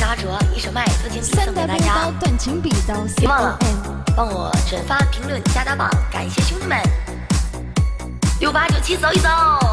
阿卓一首麦推荐曲送给大家，别忘了帮我转发、评论、加打榜，感谢兄弟们！6897走一走。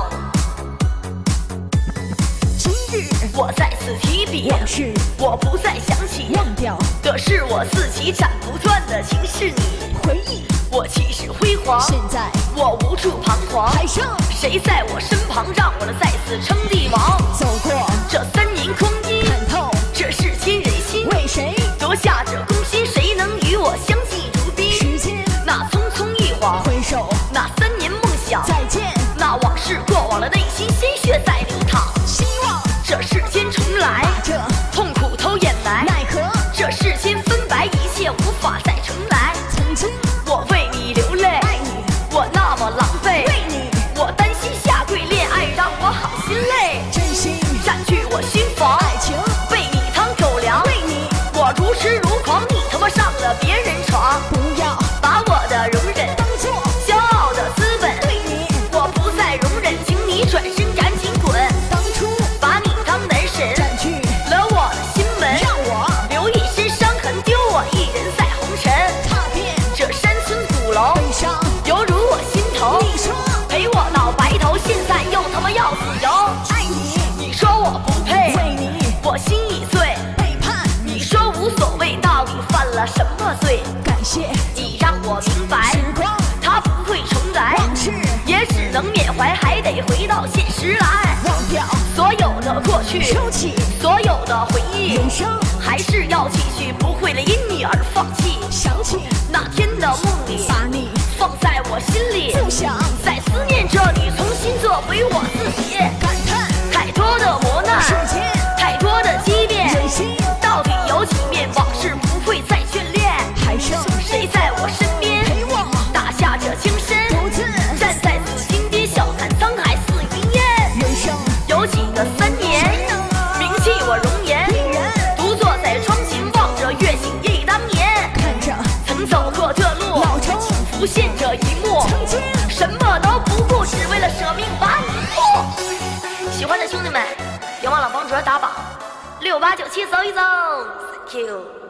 今日我再次提笔， 往事我不再想起， 忘掉的是我自己斩不断的情是你。 回忆， 我气势辉煌， 现在我无处彷徨。 海上谁在我身旁，让我再次称帝王？ 走过这3年光阴， 看透这世间人心， 为谁夺下这攻心？谁能与我相敬如宾？ 时间那匆匆一晃， 回首那3年梦想， 再见。 那往事过往了，内心鲜血在流淌。 希望这世间重来， 把这痛苦都掩埋。 奈何这世间分白，一切无法再重来。 曾经我为你流泪， 爱你， 我那么狼狈， 为你我担心下跪，恋爱让我好心累， 真心占据我心房， 爱情被你当狗粮。 为你我如痴如狂，你他妈上了别人床， 不要把我的容忍当作骄傲的资本。 对你我不再容忍，请你转身赶紧滚。 当初把你当男神， 占据了我的心门， 让我留一身伤痕，丢我一人在红尘。 踏遍这山村鼓楼， 悲伤。 犹如我心头。 你说陪我闹白头，现在又他妈要自由。 爱你， 你说我不配， 为你我心已碎。 背叛， 你说无所谓，到底犯了什么罪？ 感谢你让我明白， 时光它不会重来， 往事也只能缅怀，还得回到现实来。 忘掉所有的过去， 收起所有的回忆， 人生还是要继续，不会了因你而放弃。 想起那天的梦里， 把你放在我心里， 不想在思念着你，重新做回我自己。 感叹太多的磨难， 世间太多的激变， 人心到底有几面？往事不会再眷恋， 还剩谁在我身边陪我打下这青山？ 独自站在紫金巅，笑看沧海似云烟。 人生有几个3年，铭记我容颜， 一人独坐在窗前，望着月醒忆当年。 看着曾走过的路， 老周浮现着一幕， 曾经什么都不顾，只为了舍命把你破。喜欢的兄弟们，别忘了帮主打榜，6897走一走 ，Thank you。